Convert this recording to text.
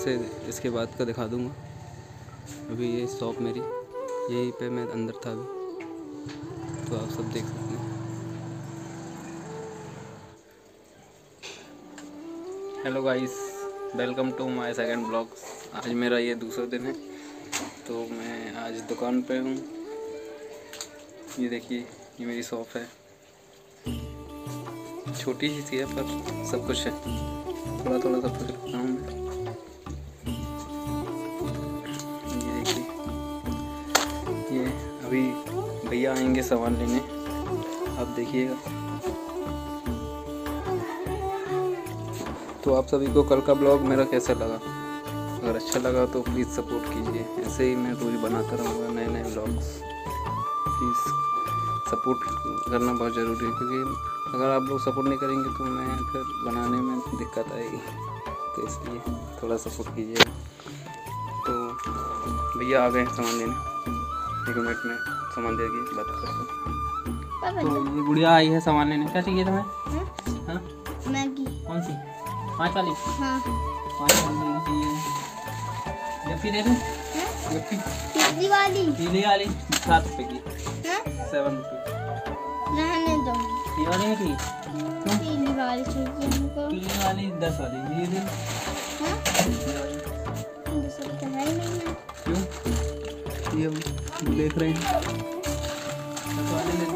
से इसके बाद का दिखा दूँगा। अभी ये शॉप मेरी, यहीं पे मैं अंदर था अभी, तो आप सब देख सकते हैं। Hello guys, welcome to my second blog. आज मेरा ये दूसरा दिन है, तो मैं आज दुकान पे हूँ। ये देखिए, ये मेरी शॉप है, छोटी सी है पर सब कुछ है, थोड़ा थोड़ा सब कुछ रखता हूँ मैं। ये देखिए, ये अभी भैया आएंगे सामान लेने, आप देखिएगा। तो आप सभी को कल का ब्लॉग मेरा कैसा लगा? अगर अच्छा लगा तो प्लीज़ सपोर्ट कीजिए। ऐसे ही मैं रोज़ बनाता रहूँगा नए नए ब्लॉग्स। प्लीज़ सपोर्ट करना बहुत ज़रूरी है, क्योंकि अगर आप लोग सपोर्ट नहीं करेंगे तो मैं फिर बनाने में दिक्कत आएगी, तो इसलिए थोड़ा सपोर्ट कीजिएगा। तो भैया आ गए सामान लेने, 1 मिनट में सामान दे के बात करता हूँ। तो ये गुड़िया आई है सामान लेने। क्या चाहिए तुम्हें? हाँ, मैगी। कौन सी? 5 वाली? हाँ। 5 वाली चाहिए। यप्पी दे दूँ? यप्पी पीली वाली। पीली वाली 7 रुपये की। हाँ? 7 रुपये। रहने दो। ये वाली है ठीक? पीली वाली चाहिए हमको। पीली वाली 10 वाली ये दे। हाँ? ये वाली 10 रुपये है ही नहीं है। क्यों? ये हम देख रहे हैं, 10 वाली ले